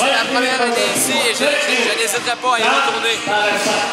c'est ma première année ici et je n'hésiterai pas à y retourner.